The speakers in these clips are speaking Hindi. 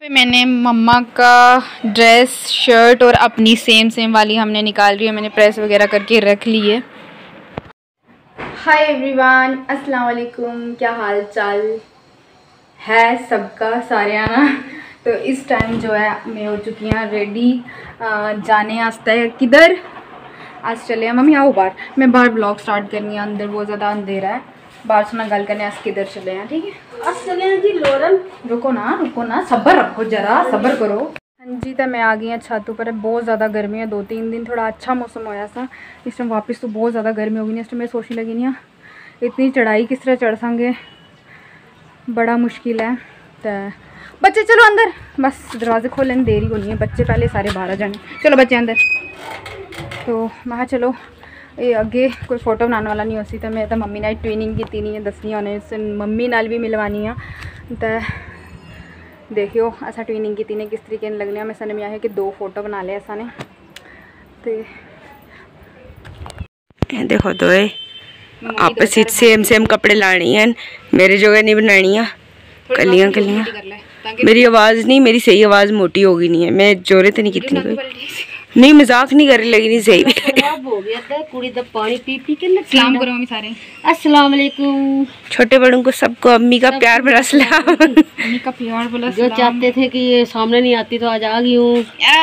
मैंने मम्मा का ड्रेस शर्ट और अपनी सेम वाली हमने निकाल रही है, मैंने प्रेस वगैरह करके रख ली है। हाय एवरीवन, अस्सलाम वालेकुम, क्या हाल चाल है सबका सारियाना। तो इस टाइम जो है मैं हो चुकी हूँ रेडी जाने वास्ते। किधर आज चले हैं मम्मी, आओ बाहर। मैं बाहर ब्लॉग स्टार्ट करनी है, अंदर बहुत ज़्यादा अंधेरा है, बाहर सुना गल करने आज किधर चले हैं। ठीक है आज चले हैं जी लोरन। रुको ना सब्र रखो, जरा सब्र करो। हाँ जी, तो मैं आ गई हूँ छत ऊपर। बहुत ज़्यादा गर्मी है, 2-3 दिन थोड़ा अच्छा मौसम होया सा, इस टाइम वापस तो बहुत ज़्यादा गर्मी होगी। इस टाइम मैं सोचने लगी नहीं इतनी चढ़ाई किस तरह चढ़ संगे, बड़ा मुश्किल है। तो बच्चे चलो अंदर, बस दरवाजे खोलने देरी होनी है, बच्चे पहले सारे बाहर आ जाने। चलो बच्चे अंदर। तो मैं चलो ये अगे कोई फोटो बनाने वाला नहीं होती, तो मैं तो मम्मी ने ट्रेनिंग की नहीं है, दसनी उन्हें मम्मी नाल भी मिलवानी है। तो देखियो असा ट्रेनिंग की ने किस तरीके लगने। मैं सने में आया कि 2 फोटो बना लिया असा ने। तो देखो तो आपस सेम कपड़े लानी है, मेरे जगह नहीं बनानी है। कलियां मेरी आवाज़ नहीं, मेरी सही आवाज़ मोटी होगी नहीं है, मैं जोरे तो नहीं कितनी कोई नहीं, मजाक नहीं कर लगी नहीं सही हो गया था कुड़ी दा पानी पी के। सलाम करो मम्मी सारे। अस्सलाम वालेकुम। छोटे बड़ों को सबको अम्मी का प्यार भरा सलाम। अम्मी का प्यार भरा जो चाहते थे कि ये सामने नहीं आती तो आज आ गई हूँ।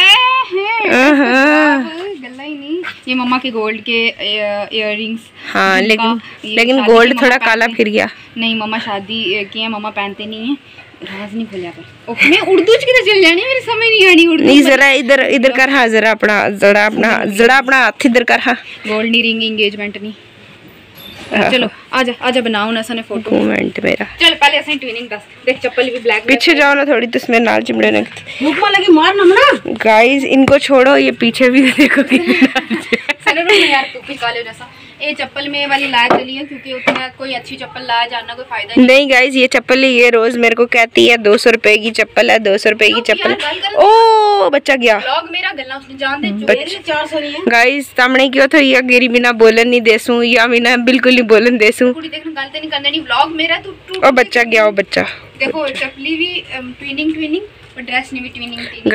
गल्ला ही नहीं, ये मम्मा के गोल्ड के इयररिंग्स। हाँ लेकिन गोल्ड थोड़ा काला फिर गया। नहीं मम्मा शादी की है, मम्मा पहनते नहीं है। राज नहीं खोलिया कर। मैं उर्दू च किधर चल जानी, मेरी समझ नहीं आनी उर्दू। नहीं जरा इधर कर। हाँ जरा अपना जड़ा अपना हाथ इधर कर। हाँ गोल्ड नहीं, रिंग एंगेजमेंट नहीं। चलो आजा बनाओ ना सने फोटो मोमेंट मेरा। चल पहले ऐसे ट्विनिंग दस। देख चप्पल भी ब्लैक। पीछे जाओ ना थोड़ी, तो इसमें नाल चिमड़े ना मुकमा लगी मार ना। गाइस इनको छोड़ो, ये पीछे भी देखो यार तू भी काले जैसा। ये चप्पल में वाली लाया चली है क्योंकि उतना कोई अच्छी चप्पल लाया जाना कोई फायदा नहीं गाइस, ये चप्पल ये रोज मेरे को कहती है 200 रुपए की चप्पल है, 200 रुपए की चप्पल। ओ बच्चा गया व्लॉग मेरा गल्ला उसने जान दे 400 नहीं है गाइस। सामने क्यों तो या गिरी बिना बोलन नहीं देसू, या बिना बिल्कुल नहीं बोलन देसू। कुड़ी देखना गलती नहीं करनी, व्लॉग मेरा तू। ओ बच्चा गया, ओ बच्चा देखो चप्पली भी ट्विनिंग और ड्रेस ने भी ट्विनिंग।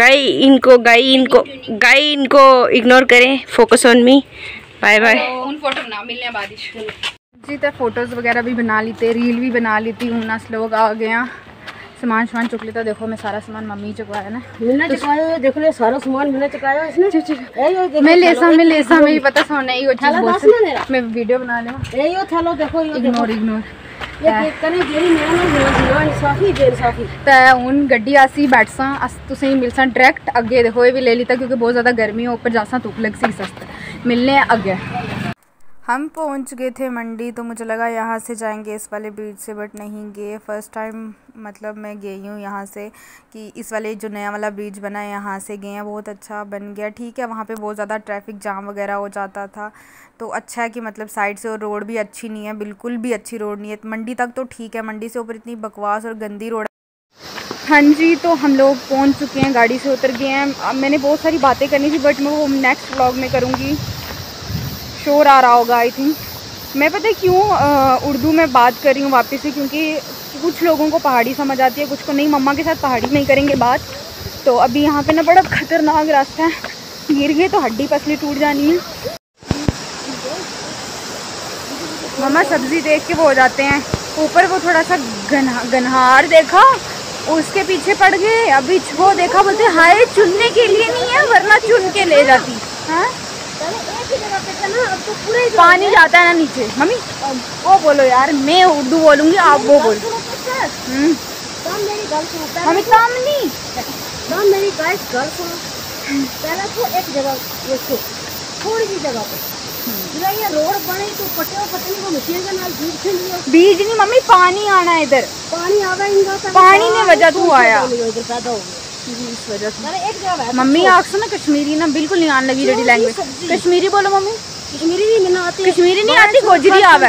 गाई इनको इग्नोर करें, focus on me. Bye bye. उन फोटो बना मिलने बाद जी। तो फोटोज़ वगैरह भी बना लेते, रील भी बना लेती हूँ ना। लोग आ गए हैं, सामान चुक लेता। देखो मैं सारा सामान मम्मी चुकवाया ना, मिलना चुकाया। देखो ले सारा सामान मिलना चुकाया इसने। मैं लेसा में ही पता सोना ही वो मैं वीडियो बना ले। यो थलो देखो यो इग्नोर ये कने जेरी मेरा इंसाफी तो उन गड्डी आसी बैठसा अस तुसे ही मिलसा डायरेक्ट अगे। देखो ये भी ले लीता क्योंकि बहुत ज़्यादा गर्मी है, ऊपर जासा धूप लग सी सस्ता मिलने अगे। हम पहुंच गए थे मंडी, तो मुझे लगा यहाँ से जाएंगे इस वाले बीच से, बट नहीं गए। फर्स्ट टाइम मतलब मैं गई हूँ यहाँ से, कि इस वाले जो नया वाला ब्रिज बना है यहाँ से गए हैं। बहुत अच्छा बन गया, ठीक है। वहाँ पे बहुत ज़्यादा ट्रैफिक जाम वगैरह हो जाता था, तो अच्छा है कि मतलब साइड से, और रोड भी अच्छी नहीं है, बिल्कुल भी अच्छी रोड नहीं है। मंडी तक तो ठीक है, मंडी से ऊपर इतनी बकवास और गंदी रोड। हाँ जी, तो हम लोग पहुँच चुके हैं, गाड़ी से उतर गए हैं। अब मैंने बहुत सारी बातें करनी थी, बट मैं वो नेक्स्ट व्लॉग में करूँगी। शोर आ रहा होगा आई थिंक। मैं पता है क्यों उर्दू में बात कर रही हूँ वापस से, क्योंकि कुछ लोगों को पहाड़ी समझ आती है, कुछ को नहीं। मम्मा के साथ पहाड़ी में ही करेंगे बात। तो अभी यहाँ पे ना बड़ा खतरनाक रास्ता है, गिर गए तो हड्डी पसली टूट जानी है। मम्मा सब्जी देख के वो हो जाते हैं, ऊपर वो थोड़ा सा गनहार देखा, उसके पीछे पड़ गए। अभी वो देखा, बोलते हाय चुनने के लिए नहीं है वरना चुन के ले जाती। हाँ तो पूरे पानी जाता है ना नीचे। मम्मी वो बोलो यार, मैं उर्दू बोलूँगी, आप वो बोलो। मम्मी काम नहीं मेरी गाइस गल सुनो। पहले तो एक जगह थोड़ी सी जगह पे ये रोड बने तो पटने को मशीन के नाल बीज नहीं मम्मी, पानी आना है इधर। पानी आवा इनका पानी ने वजह तू आया इधर पैदा हो इस वजह से। मम्मी आखसो ना कश्मीरी ना बिल्कुल नहीं आने लगी जड़ी लैंग्वेज। कश्मीरी बोलो मम्मी। कश्मीरी नहीं आती, गोजरी आवे।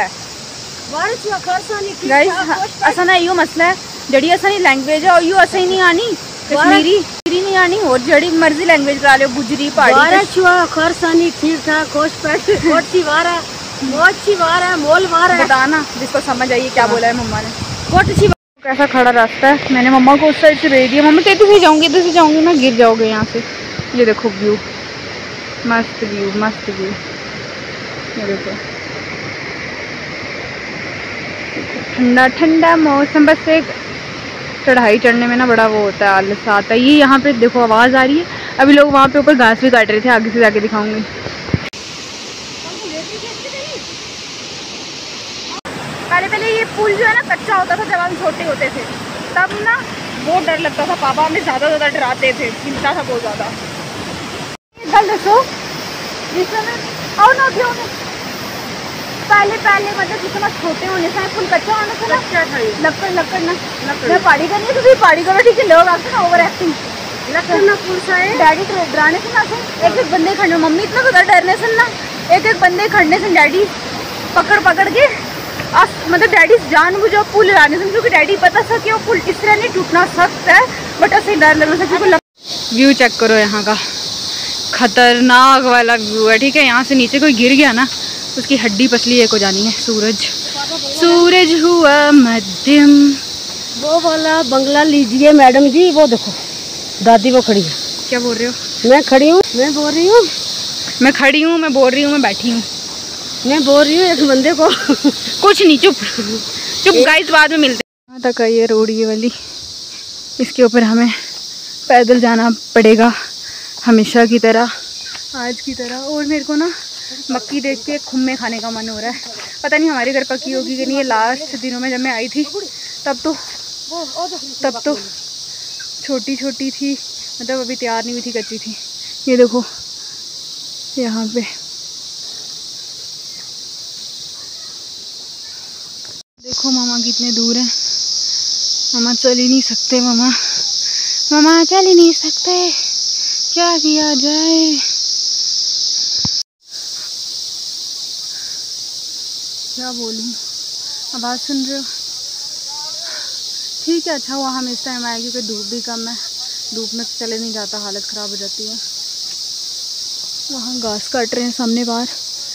गाइस असा ना यो मसला है, जड़ी असानी लैंग्वेज है यो असा ही नहीं आनी। कश्मीरी नहीं आनी, और जड़ी मर्जी लैंग्वेज करा लो, गुजरी पहाड़ी खरसानी ठीक ठाक मोल वारा बताना जिसको समझ आइए क्या बोला है मम्मा ने। कैसा खड़ा रास्ता है। मैंने मम्मा को उस साइड से भेज दिया। मम्मा तेरे से जाऊँगी, इधर से जाऊँगी मैं, गिर जाओगे यहाँ से। ये देखो व्यू, मस्त व्यू, मस्त व्यू। ये देखो ठंडा ठंडा मौसम। बस एक चढ़ाई चढ़ने में ना बड़ा वो होता है, आलस आता है। ये यहाँ पे देखो आवाज़ आ रही है। अभी लोग वहाँ पे ऊपर घास भी काट रहे थे, आगे से जाके दिखाऊंगी। पहले ये पुल जो है ना कच्चा होता था जब हम छोटे होते थे, तब ना बहुत डर लगता था। पापा हमें ज़्यादा डराते थे, चिंता था बहुत ज़्यादा। गल दसो जिस समय आओ ना क्यों पहले मतलब जितना छोटे होने से पुल कच्चा होना था ना, क्या था लक्कड़ ना पहाड़ी का नहीं तो भी पहाड़ी करो ठीक है। लोग आते ना ओवर एक्टिंग लक्कड़ ना पुल सा है। डैडी डराने से ना एक एक बंदे खड़े, मम्मी इतना पता डरने से ना एक एक बंदे खड़ने से डैडी पकड़ के मतलब डैडी जानबूझो पुल लाने से, क्योंकि डैडी पता था कि वो पुल इस तरह नहीं टूटना सख्त है, बट ऐसे डर लगना था क्योंकि व्यू चेक करो यहाँ का, खतरनाक वाला व्यू है। ठीक है, यहाँ से नीचे कोई गिर गया ना उसकी हड्डी पसली एक हो जानी है। सूरज हुआ मध्यम। वो वाला बंगला लीजिए मैडम जी, वो देखो दादी वो खड़ी है। क्या बोल रहे हो? मैं खड़ी हूँ, मैं बोल रही हूँ, मैं खड़ी हूँ, मैं बोल रही हूँ, मैं बैठी हूँ, मैं बोल रही हूँ एक बंदे को कुछ नहीं, चुप गाइस, बाद में मिलते हैं। यहाँ तक है ये रोड, ये वाली, इसके ऊपर हमें पैदल जाना पड़ेगा हमेशा की तरह, आज की तरह। और मेरे को ना मक्की देख के खुम्मे खाने का मन हो रहा है। पता नहीं हमारे घर पकी होगी कि नहीं। ये लास्ट दिनों में जब मैं आई थी तब तो छोटी छोटी थी, मतलब अभी तैयार नहीं हुई थी, कच्ची थी। ये देखो यहाँ पे देखो मामा कितने दूर हैं। मामा चल ही नहीं सकते, मामा चल ही नहीं सकते, क्या किया जाए। क्या बोलूँ, आवाज़ सुन रहे हो? ठीक है, अच्छा हुआ हम इस टाइम आए क्योंकि धूप भी कम है। धूप में चले नहीं जाता, हालत ख़राब हो जाती है। वहाँ घास काट रहे हैं सामने बाहर,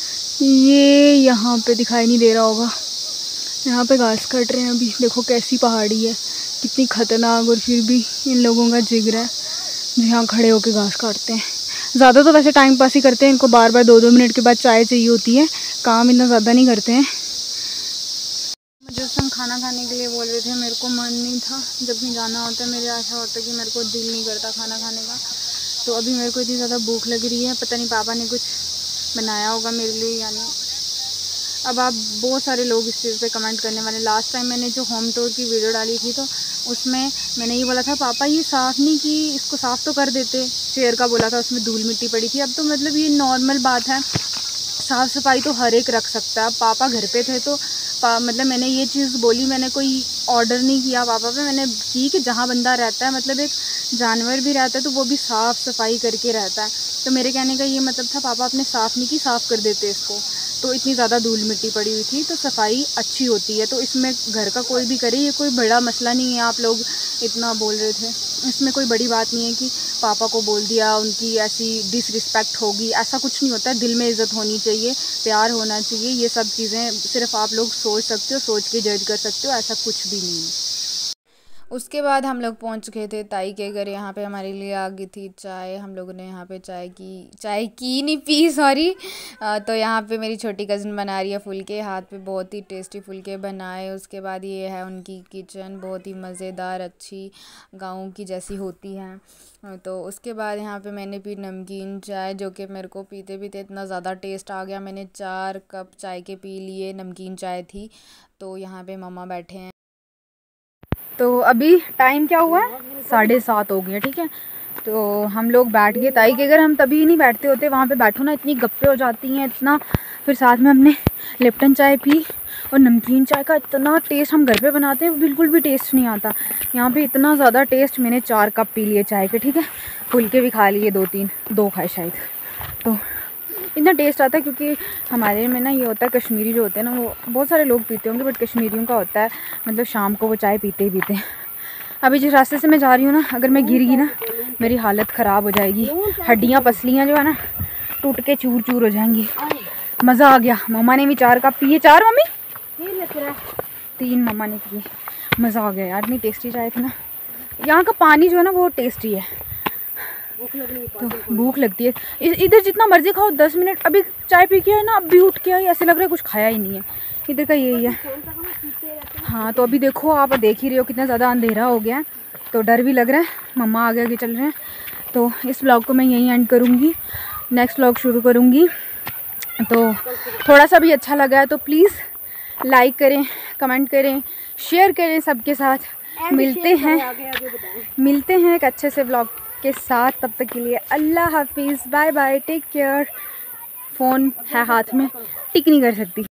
ये यहाँ पे दिखाई नहीं दे रहा होगा, यहाँ पे घास काट रहे हैं। अभी देखो कैसी पहाड़ी है, कितनी खतरनाक, और फिर भी इन लोगों का जिगरा है जो यहाँ खड़े होकर घास काटते हैं। ज़्यादा तो वैसे टाइम पास ही करते हैं, इनको बार बार 2-2 मिनट के बाद चाय चाहिए होती है, काम इतना ज़्यादा नहीं करते हैं। मुझे हम खाना खाने के लिए बोल रहे थे, मेरे को मन नहीं था। जब भी जाना होता है मेरे ऐसा होता है कि मेरे को दिल नहीं करता खाना खाने का। तो अभी मेरे को इतनी ज़्यादा भूख लग रही है, पता नहीं पापा ने कुछ बनाया होगा मेरे लिए या नहीं। अब आप बहुत सारे लोग इस चीज़ पे कमेंट करने वाले। लास्ट टाइम मैंने जो होम टूर की वीडियो डाली थी तो उसमें मैंने ये बोला था पापा ये साफ़ नहीं की, इसको साफ़ तो कर देते। चेयर का बोला था, उसमें धूल मिट्टी पड़ी थी। अब तो मतलब ये नॉर्मल बात है, साफ़ सफाई तो हर एक रख सकता है। अब पापा घर पे थे तो मतलब मैंने ये चीज़ बोली, मैंने कोई ऑर्डर नहीं किया पापा पे, मैंने की कि जहाँ बंदा रहता है, मतलब एक जानवर भी रहता है तो वो भी साफ़ सफाई करके रहता है। तो मेरे कहने का ये मतलब था पापा अपने साफ़ नहीं की, साफ़ कर देते इसको। तो इतनी ज़्यादा धूल मिट्टी पड़ी हुई थी, तो सफाई अच्छी होती है। तो इसमें घर का कोई भी करे, ये कोई बड़ा मसला नहीं है। आप लोग इतना बोल रहे थे, इसमें कोई बड़ी बात नहीं है कि पापा को बोल दिया, उनकी ऐसी डिसरिस्पेक्ट होगी, ऐसा कुछ नहीं होता है। दिल में इज़्ज़त होनी चाहिए, प्यार होना चाहिए। ये सब चीज़ें सिर्फ आप लोग सोच सकते हो, सोच के जज कर सकते हो, ऐसा कुछ भी नहीं है। उसके बाद हम लोग पहुंच गए थे ताई के घर। यहाँ पे हमारे लिए आ गई थी चाय। हम लोगों ने यहाँ पे चाय की नहीं पी, सॉरी। तो यहाँ पे मेरी छोटी कज़न बना रही है फुलके, हाथ पे बहुत ही टेस्टी फुलके बनाए। उसके बाद ये है उनकी किचन, बहुत ही मज़ेदार, अच्छी गाँव की जैसी होती है। तो उसके बाद यहाँ पे मैंने पी नमकीन चाय, जो कि मेरे को पीते पीते इतना ज़्यादा टेस्ट आ गया, मैंने 4 कप चाय के पी लिए। नमकीन चाय थी। तो यहाँ पे मम्मा बैठे हैं। तो अभी टाइम क्या हुआ है, 7:30 हो गया। ठीक है, तो हम लोग बैठ गए ताई के घर। हम तभी नहीं बैठते होते, वहाँ पे बैठो ना इतनी गप्पे हो जाती हैं इतना। फिर साथ में हमने लिप्टन चाय पी, और नमकीन चाय का इतना टेस्ट हम घर पे बनाते हैं बिल्कुल भी टेस्ट नहीं आता। यहाँ पे इतना ज़्यादा टेस्ट, मैंने 4 कप पी लिए चाय के। ठीक है, फुलके भी खा लिए, 2 खाए शायद। तो इतना टेस्ट आता है, क्योंकि हमारे में ना ये होता है, कश्मीरी जो होते हैं ना, वो बहुत सारे लोग पीते होंगे, बट कश्मीरियों का होता है मतलब शाम को वो चाय पीते ही पीते हैं। अभी जिस रास्ते से मैं जा रही हूँ ना, अगर मैं गिर गई ना मेरी हालत ख़राब हो जाएगी। हड्डियाँ पसलियाँ जो है ना टूट के चूर चूर हो जाएंगी। मज़ा आ गया। मम्मा ने भी 4 कप पिए। 4 मम्मी? 3 मम्मा ने पिए। मज़ा आ गया यार, इतनी टेस्टी चाय थी ना। यहाँ का पानी जो है ना वो टेस्टी है, तो भूख लगती है। इधर जितना मर्जी खाओ, 10 मिनट अभी चाय पी के है ना, अब भी उठ के आई, ऐसे लग रहा है कुछ खाया ही नहीं है। इधर का यही है। हाँ तो अभी देखो, आप देख ही रहे हो कितना ज़्यादा अंधेरा हो गया है, तो डर भी लग रहा है। मम्मा आगे आगे चल रहे हैं। तो इस व्लॉग को मैं यहीं एंड करूँगी, नेक्स्ट व्लॉग शुरू करूँगी। तो थोड़ा सा भी अच्छा लगा है तो प्लीज़ लाइक करें, कमेंट करें, शेयर करें सबके साथ। मिलते हैं एक अच्छे से व्लॉग के साथ। तब तक के लिए अल्लाह हाफिज़, bye bye, take care. Phone है हाथ में, टिक नहीं कर सकती।